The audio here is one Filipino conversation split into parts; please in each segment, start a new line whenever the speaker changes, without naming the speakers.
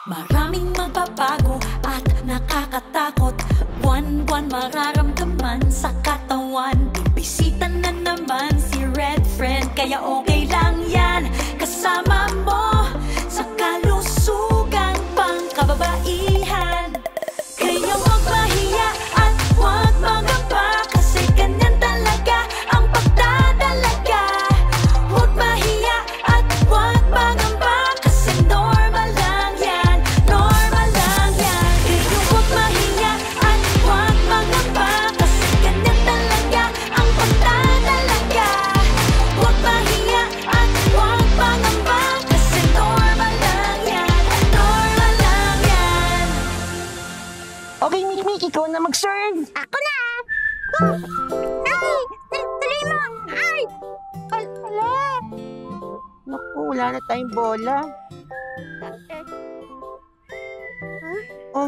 Maraming magbabago at nakakatakot. Buwan-buwan mararamdaman sa katawan. Bibisita na naman si Red Friend, kaya okay lang yan. Kasama mo sa kalusugang pangkababaihan. Kaya huwag mahiya at huwag mangamba, kasi ganyan talaga ang pagdadalaga. Huwag mahiya at huwag mangamba, kasi normal lang yan, normal lang yan. Kaya huwag mahiya at huwag mangamba, kasi ganyan talaga ang pagdadalaga. Huwag mahiya at huwag mangamba, kasi normal lang yan, normal lang yan.
Okay, Mik-Mik, ikaw na mag-serve.
Ako na! Ay! Tuloy mo! Ay! Ala!
Naku, wala na tayong bola. Oh,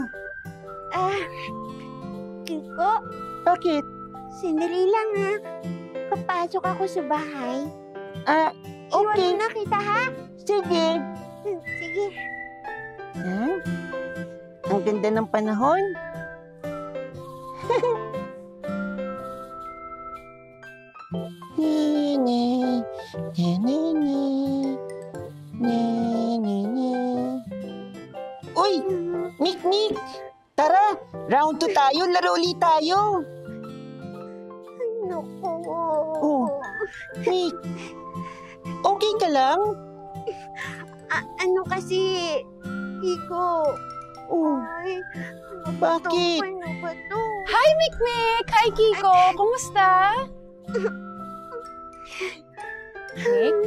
Kiko,
bakit?
sandali lang ha. Papasok ako sa bahay.
Okay.
Iwan mo na kita ha?
Sige.
Sige.
Ang ganda ng panahon. Nene, nene, nene. Uy, Mik-Mik! Tara, round 2 tayo, laro ulit tayo.
Naku.
Oh. Mik, okay ka lang?
Ano kasi, Kiko?
Oh,
Ay,
bakit?
Ano ba to?
Hi, Mik-Mik! Hi, Kiko! Kumusta? Mik?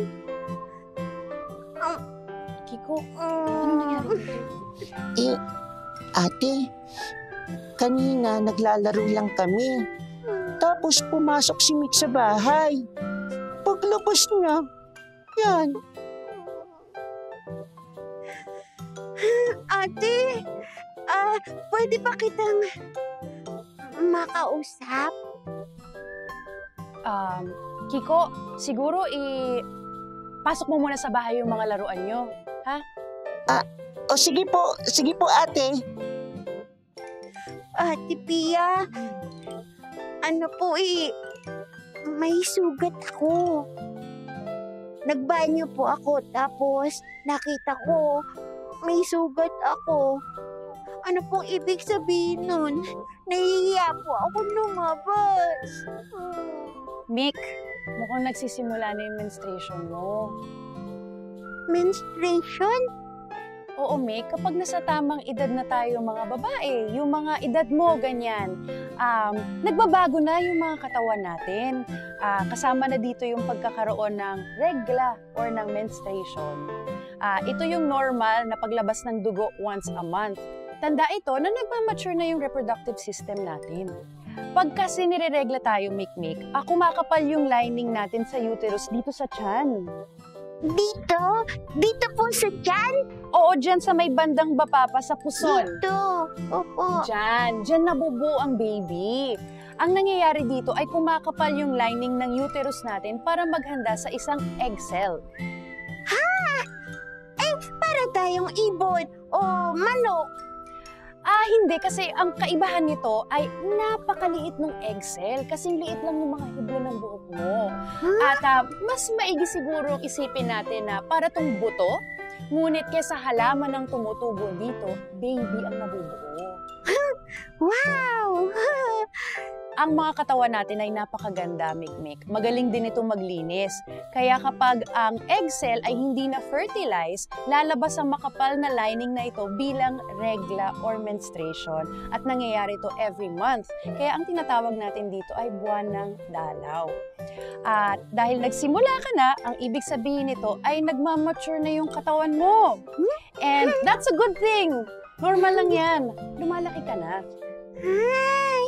Kiko, ano nangyari dito?
Ate, kanina naglalaro lang kami. Tapos pumasok si Mik sa bahay. Paglabas niya, yan.
Ate, pwede ba kitang makausap?
Kiko, siguro pasok mo muna sa bahay yung mga laruan nyo, ha?
Sige po ate.
Ate Pia, ano po may sugat ako. Nagbanyo po ako, tapos nakita ko may sugat ako. Ano pong ibig sabihin nun? Nahihiya po ako lumabas.
Mik, mukhang nagsisimula na yung menstruation mo.
Menstruation?
Oo, Mik, kapag nasa tamang edad na tayo mga babae, yung mga edad mo, ganyan, nagbabago na yung mga katawan natin. Kasama na dito yung pagkakaroon ng regla or ng menstruation. Ito yung normal na paglabas ng dugo once a month. Tanda ito na nagmamature na yung reproductive system natin. Pag kasi nireregla tayo, Mik-Mik, kumakapal yung lining natin sa uterus dito sa tiyan.
Dito? Dito po sa tiyan?
Oo, dyan sa may bandang baba pa sa puson.
Dito. Opo.
Dyan nabubuo ang baby. Ang nangyayari dito ay kumakapal yung lining ng uterus natin para maghanda sa isang egg cell.
Para tayong ibon o manok.
Hindi. Kasi ang kaibahan nito ay napakaliit ng egg cell. Kasing liit lang ng mga hibla ng buhok mo. At mas maigi siguro isipin natin na para tong buto, ngunit kesa halaman ng tumutubo dito, baby ang nabubuo.
Wow!
Ang mga katawan natin ay napakaganda, Mik-Mik. Magaling din itong maglinis. Kaya kapag ang egg cell ay hindi na fertilize, lalabas ang makapal na lining na ito bilang regla or menstruation. At nangyayari ito every month. Kaya ang tinatawag natin dito ay buwan ng dalaw. At dahil nagsimula ka na, ang ibig sabihin nito ay nagmamature na yung katawan mo. And that's a good thing. Normal lang yan. Lumalaki ka na.
Hi!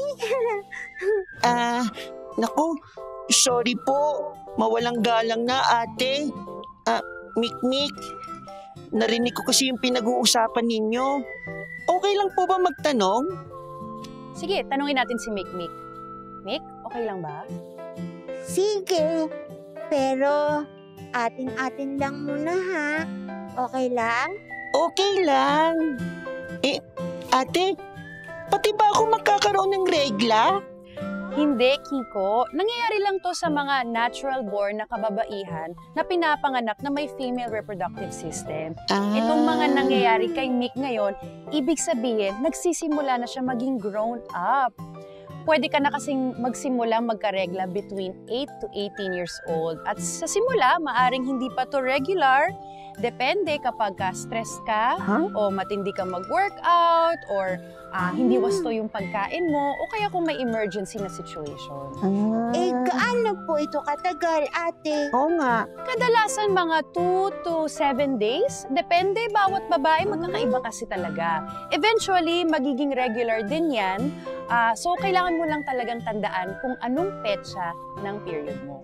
Naku, sorry po. Mawalang galang na ate. Mik-Mik, narinig ko kasi yung pinag-uusapan ninyo. Okay lang po ba magtanong?
Sige, tanungin natin si Mik-Mik. Mik, okay lang ba?
Sige, pero atin-atin lang muna ha. Okay lang?
Okay lang. Ate, pati ba ako magkakaroon ng regla?
Hindi, Kiko. Nangyayari lang to sa mga natural-born na kababaihan na pinapanganak na may female reproductive system. Itong mga nangyayari kay Mik ngayon, ibig sabihin, nagsisimula na siya maging grown up. Pwede ka na kasing magsimula magkaregla between 8 to 18 years old. At sa simula, maaring hindi pa to regular. Depende kapag stress ka o matindi ka mag-workout or hindi wasto yung pagkain mo o kaya kung may emergency na situation.
Gaano po ito katagal, ate?
Oo nga.
Kadalasan mga 2 to 7 days. Depende, bawat babae magkakaiba kasi talaga. Eventually, magiging regular din yan. So, kailangan mo lang talagang tandaan kung anong petsa ng period mo.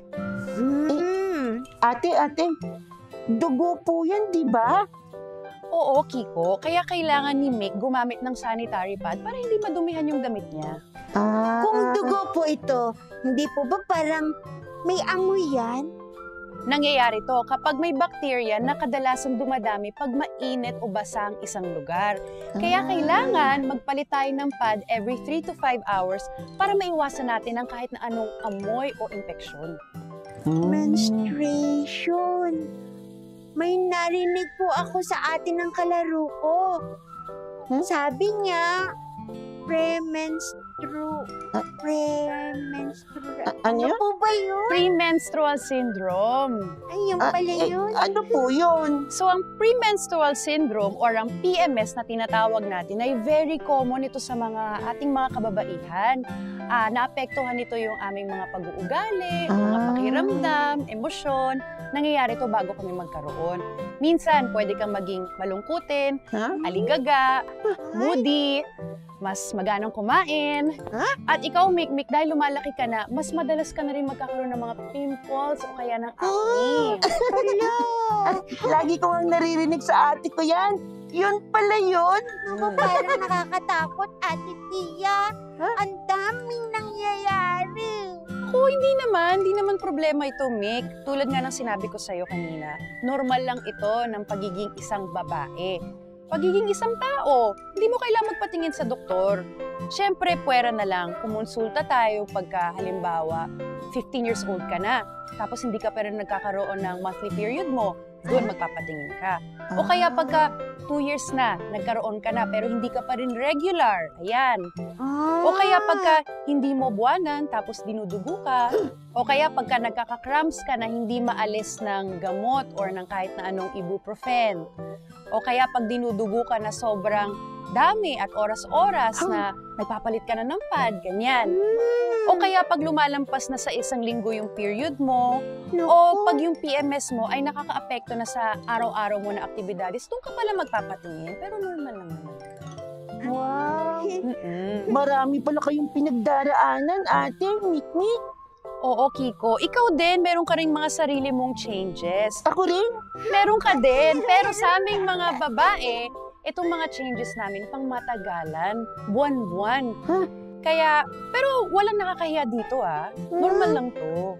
Ate, dugo po yan, di ba?
Oo, Kiko. Kaya kailangan ni Mik gumamit ng sanitary pad para hindi madumihan yung damit niya.
Kung dugo po ito, hindi po ba parang may amoy yan?
Nangyayari to kapag may bacteria na kadalasan dumadami pag mainit o basa ang isang lugar. Kaya kailangan magpalit tayo ng pad every 3 to 5 hours para maiwasan natin ang kahit na anong amoy o infeksyon.
Menstruation. May narinig po ako sa atin ng kalaro ko. Sabi niya,
Ano
Ano po ba yun?
Premenstrual syndrome.
Ay, yun pala yun.
Ano po yun?
So, ang premenstrual syndrome or ang PMS na tinatawag natin ay very common ito sa ating mga kababaihan. Naapektuhan nito yung aming mga pag-uugali, mga pakiramdam, emosyon. Nangyayari ito bago kami magkaroon. Minsan, pwede kang maging malungkutin, aligaga, moody, mas maganang kumain. At ikaw, Mik-Mik, dahil lumalaki ka na, mas madalas ka na rin magkakaroon ng mga pimples o kaya ng acne.
Lagi ko ang naririnig sa ate ko yan. Yun pala yun.
Parang nakakatakot, Ate Pia. Ang daming nangyayari.
Hindi naman problema ito, Mik. Tulad nga ng sinabi ko sa'yo kanina, normal lang ito ng pagiging isang babae. Pagiging isang tao, hindi mo kailangang magpatingin sa doktor. Siyempre, puwera na lang, kumonsulta tayo pagka halimbawa 15 years old ka na, tapos hindi ka pa rin nagkakaroon ng monthly period mo, doon magpapatingin ka. O kaya pagka 2 years na, nagkaroon ka na, pero hindi ka pa rin regular, ayan. O kaya pagka hindi mo buwanan, tapos dinudugo ka, o kaya pagka nagkaka-cramps ka na hindi maalis ng gamot or ng kahit na anong ibuprofen. O kaya pag dinudugo ka na sobrang dami at oras-oras na nagpapalit ka na ng pad, ganyan. O kaya pag lumalampas na sa 1 linggo yung period mo, o pag yung PMS mo ay nakaka-apekto na sa araw-araw mo na aktibidades, doon ka pala magpapatingin, pero normal lang naman.
Wow! Marami pala kayong pinagdaraanan, ate, Mik-Mik.
Oo, Kiko. Ikaw din, meron ka rin mga sarili mong changes.
Ako rin?
Meron ka din, pero sa aming mga babae, itong mga changes namin pang matagalan, buwan-buwan. Kaya, pero walang nakakahiya dito Normal lang to.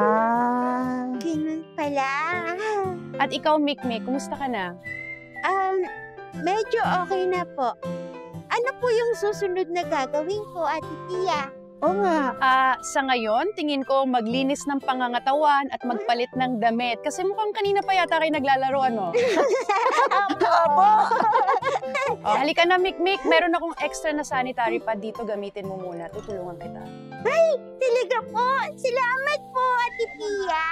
Ganun pala.
At ikaw, Mik-Mik, kumusta ka na?
Medyo okay na po. Ano po yung susunod na gagawin ko, Ate Pia?
Oo nga.
Sa ngayon, tingin ko maglinis ng pangangatawan at magpalit ng damit. Kasi mukhang kanina pa yata kayo naglalaro, ano?
Apo!
Halika na, Mik-Mik. Meron akong extra na sanitary pad dito. Gamitin mo muna. Tutulungan kita.
Ay, talaga po. Salamat po, Ate Pia.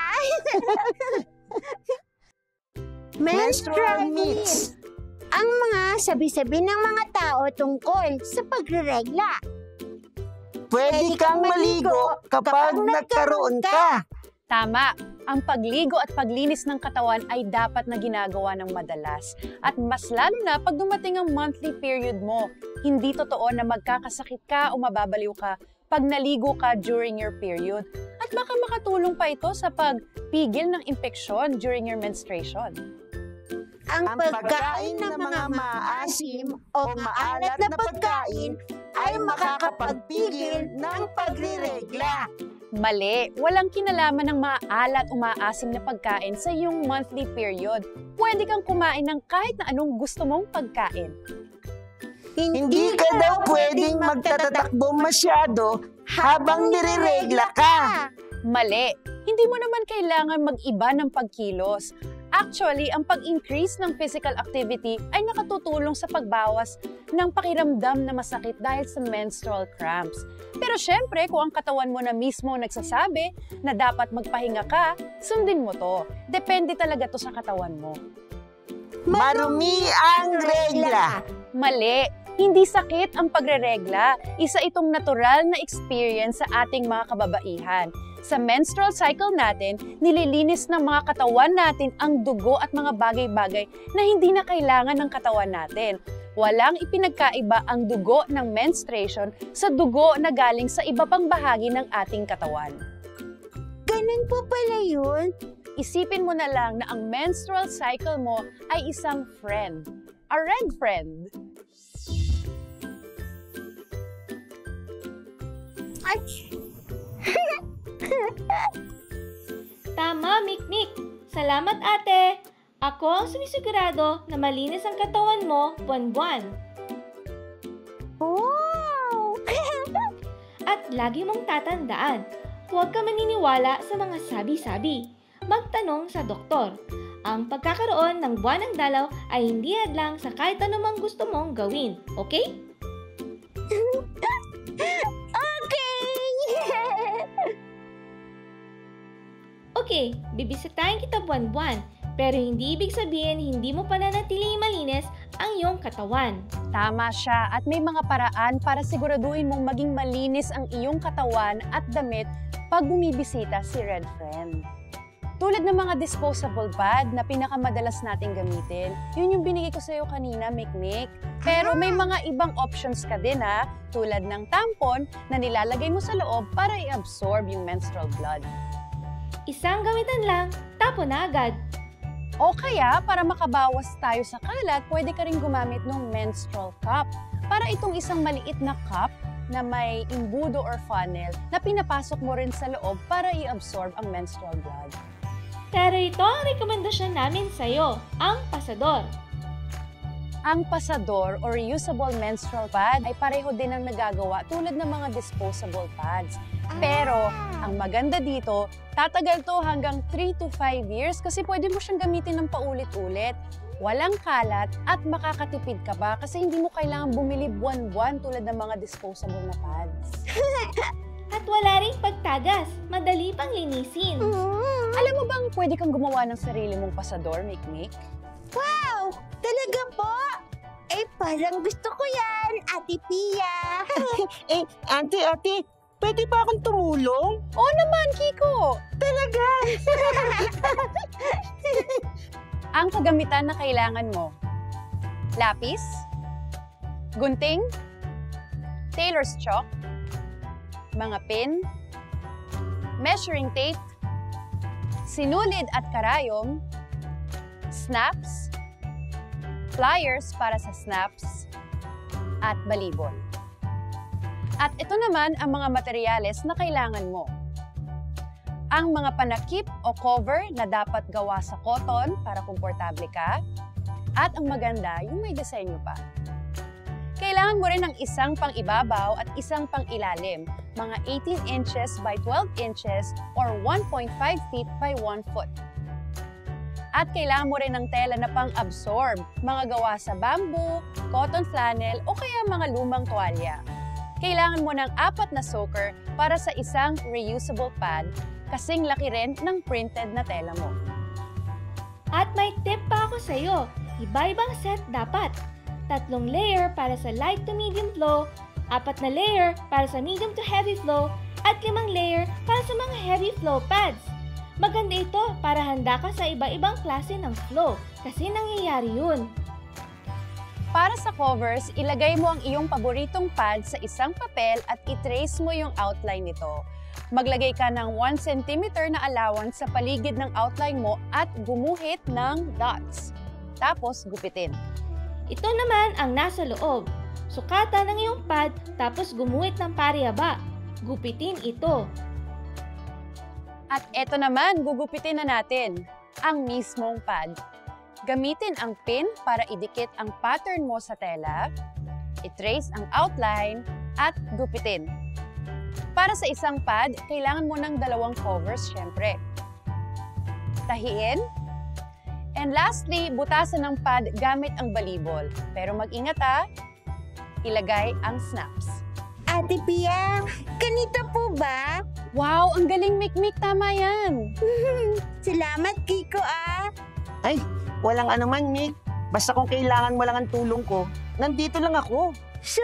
Menstrual myths. Ang mga sabi-sabi ng mga tao tungkol sa pagreregla.
Pwede kang maligo kapag nagkaroon ka.
Tama. Ang pagligo at paglinis ng katawan ay dapat na ginagawa ng madalas. At mas lalo na pag dumating ang monthly period mo, hindi totoo na magkakasakit ka o mababaliw ka pag naligo ka during your period. At baka makatulong pa ito sa pagpigil ng impeksyon during your menstruation.
Ang pagkain ng mga maasim o maalat na pagkain ay makakapagpigil ng pagriregla.
Mali, walang kinalaman ng maalat o maasim na pagkain sa iyong monthly period. Pwede kang kumain ng kahit na anong gusto mong pagkain.
Hindi ka daw pwedeng magtatatakbo masyado habang nireregla ka.
Mali, hindi mo naman kailangan mag-iba ng pagkilos. Actually, ang pag-increase ng physical activity ay nakatutulong sa pagbawas ng pakiramdam na masakit dahil sa menstrual cramps. Pero syempre, kung ang katawan mo na mismo nagsasabi na dapat magpahinga ka, sundin mo to. Depende talaga to sa katawan mo.
Marumi ang regla.
Mali. Hindi sakit ang pagreregla. Isa itong natural na experience sa ating mga kababaihan. Sa menstrual cycle natin, nililinis ng mga katawan natin ang dugo at mga bagay-bagay na hindi na kailangan ng katawan natin. Walang ipinagkaiba ang dugo ng menstruation sa dugo na galing sa iba pang bahagi ng ating katawan.
Ganun po pala yun.
Isipin mo na lang na ang menstrual cycle mo ay isang friend. A red friend.
Tama, Mik-Mik. Salamat, ate. Ako ang sinisigurado na malinis ang katawan mo buwan-buwan.
Oh!
At lagi mong tatandaan, huwag ka maniniwala sa mga sabi-sabi. Magtanong sa doktor. Ang pagkakaroon ng buwan ng dalaw ay hindi hadlang sa kahit anumang gusto mong gawin. Okay? Okay, bibisitahin kita buwan-buwan, pero hindi ibig sabihin hindi mo pananatiling malinis ang iyong katawan.
Tama siya, at may mga paraan para siguraduhin mong maging malinis ang iyong katawan at damit pag bumibisita si Red Friend. Tulad ng mga disposable pad na pinakamadalas nating gamitin, yun yung binigay ko sa'yo kanina, Mik-Mik. Pero may mga ibang options ka din ha, tulad ng tampon na nilalagay mo sa loob para i-absorb yung menstrual blood.
Isang gamitan lang, tapon na agad.
O kaya, para makabawas tayo sa kalat, pwede ka rin gumamit ng menstrual cup. Para itong isang maliit na cup na may imbudo or funnel na pinapasok mo rin sa loob para i-absorb ang menstrual blood.
Pero ito ang rekomendasyon namin sa'yo, ang pasador.
Ang pasador or reusable menstrual pad ay pareho din ang nagagawa tulad ng mga disposable pads. Pero, ang maganda dito, tatagal to hanggang 3 to 5 years kasi pwede mo siyang gamitin ng paulit-ulit. Walang kalat at makakatipid ka pa kasi hindi mo kailangan bumili buwan-buwan tulad ng mga disposable na pads.
At wala ring pagtagas, madali pang linisin.
Alam mo bang pwede kang gumawa ng sarili mong pasador, Mik-Mik?
Wow! Talaga po? Eh, parang gusto ko yan, Ate Pia.
Ate, pwede ba akong tumulong?
Oo naman, Kiko!
Talaga?
Ang kagamitan na kailangan mo: lapis, gunting, tailor's chalk, mga pin, measuring tape, sinulid at karayom, snaps, pliers para sa snaps, at balibon. At ito naman ang mga materyales na kailangan mo. Ang mga panakip o cover na dapat gawa sa cotton para komportable ka. At ang maganda, yung may disenyo pa. Kailangan mo rin ng isang pang-ibabaw at isang pang-ilalim, mga 18 inches by 12 inches or 1.5 feet by 1 foot. At kailangan mo rin ng tela na pang-absorb, mga gawa sa bamboo, cotton flannel o kaya mga lumang tuwalya. Kailangan mo ng 4 na soaker para sa isang reusable pad, kasing laki rin ng printed na tela mo.
At may tip pa ako sa'yo, iba-ibang set dapat. 3 layer para sa light to medium flow, 4 na layer para sa medium to heavy flow, at 5 layer para sa mga heavy flow pads. Maganda ito para handa ka sa iba-ibang klase ng flow kasi nangyayari yun.
Para sa covers, ilagay mo ang iyong paboritong pad sa isang papel at i-trace mo yung outline nito. Maglagay ka ng 1 cm na allowance sa paligid ng outline mo at gumuhit ng dots. Tapos, gupitin.
Ito naman ang nasa loob. Sukatan ng iyong pad tapos gumuhit ng parehaba. Gupitin ito.
At eto naman, gugupitin na natin ang mismong pad. Gamitin ang pin para idikit ang pattern mo sa tela, i-trace ang outline, at gupitin. Para sa isang pad, kailangan mo ng 2 covers, syempre. Tahiin. And lastly, butasan ng pad gamit ang balibol. Pero mag-ingat ha, ilagay ang snaps.
Ate Pia, ganito po ba?
Wow, ang galing, Mik-Mik, tama yan.
Salamat, Kiko
Ay, walang anuman, Mik. Basta kung kailangan mo lang ang tulong ko, nandito lang ako.
So,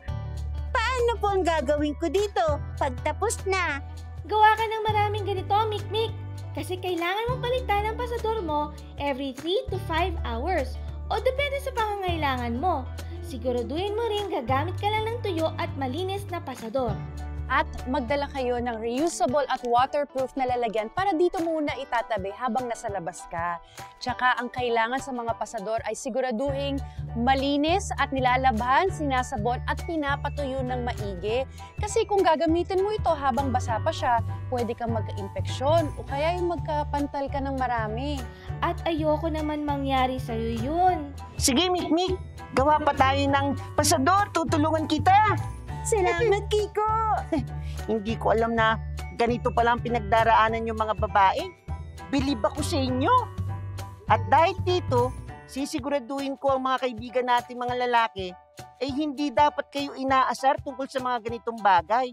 paano po ang gagawin ko dito pagtapos na?
Gawa ka ng maraming ganito, Mik-Mik. Kasi kailangan mong palitan ang pasador mo every 3 to 5 hours. O depende sa pangangailangan mo. Siguraduhin mo rin gagamit ka lang ng tuyo at malinis na pasador.
At magdala kayo ng reusable at waterproof na lalagyan para dito muna itatabi habang nasa labas ka. Tsaka ang kailangan sa mga pasador ay siguraduhin malinis at nilalabhan, sinasabon at pinapatuyo ng maigi. Kasi kung gagamitin mo ito habang basa pa siya, pwede kang magka-impeksyon o kaya yung magkapantal ka ng marami.
At ayoko naman mangyari sa'yo yun.
Sige, Mik-Mik. Gawa pa tayo ng pasador. Tutulungan kita.
Salamat, Kiko!
Hindi ko alam na ganito palang pinagdaraanan yung mga babae. Bilib ako sa inyo. At dahil dito, sisiguraduhin ko ang mga kaibigan natin mga lalaki, hindi dapat kayo inaasar tungkol sa mga ganitong bagay.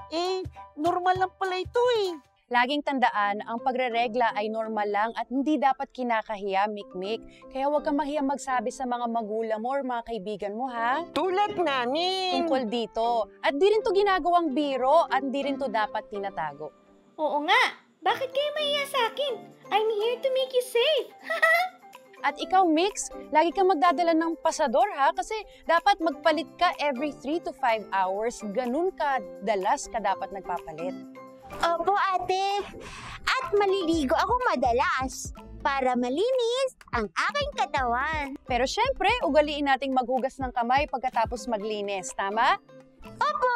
Normal lang pala ito
Laging tandaan, ang pagreregla ay normal lang at hindi dapat kinakahiya, Mik-Mik. Kaya huwag kang mahiyang magsabi sa mga magulang mo or mga kaibigan mo, ha?
Tulad namin!
Tungkol dito. At di rin to ginagawang biro at di rin to dapat tinatago.
Oo nga! Bakit kayo mahiya sa akin? I'm here to make you safe!
At ikaw, Mix, lagi kang magdadala ng pasador, ha? Kasi dapat magpalit ka every 3 to 5 hours. Ganun ka dalas ka dapat nagpapalit.
Opo, ate. At maliligo ako madalas para malinis ang aking katawan.
Pero syempre, ugaliin nating maghugas ng kamay pagkatapos maglinis, tama?
Opo!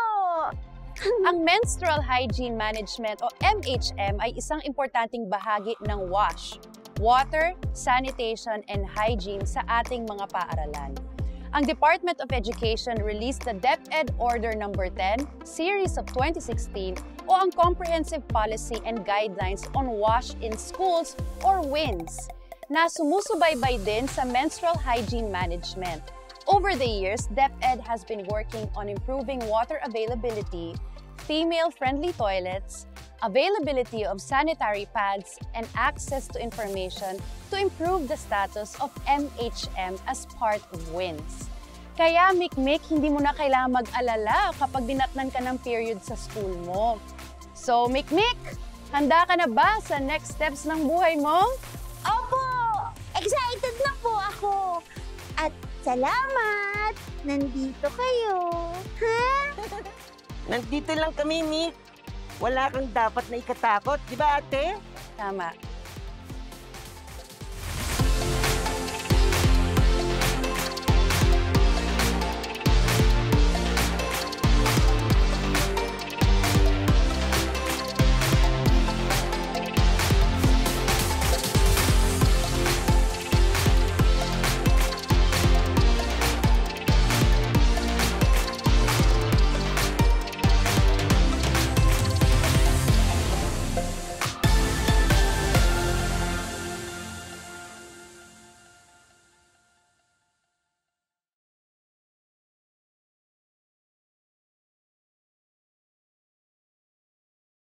Ang Menstrual Hygiene Management o MHM ay isang importanteng bahagi ng WASH, Water, Sanitation, and Hygiene sa ating mga paaralan. Ang Department of Education released the DepEd Order No. 10, Series of 2016 o ang Comprehensive Policy and Guidelines on WASH in Schools or WINS na sumusubaybay din sa menstrual hygiene management. Over the years, DepEd has been working on improving water availability, female-friendly toilets, availability of sanitary pads, and access to information to improve the status of MHM as part of WINS. Kaya, Mik-Mik, hindi mo na kailangan mag-alala kapag dinatnan ka ng period sa school mo. So, Mik-Mik, handa ka na ba sa next steps ng buhay mo?
Opo! Excited na po ako! At salamat! Nandito kayo! Ha?
Nandito lang kami, Mik. Wala kang dapat na ikatakot, di ba ate?
Tama.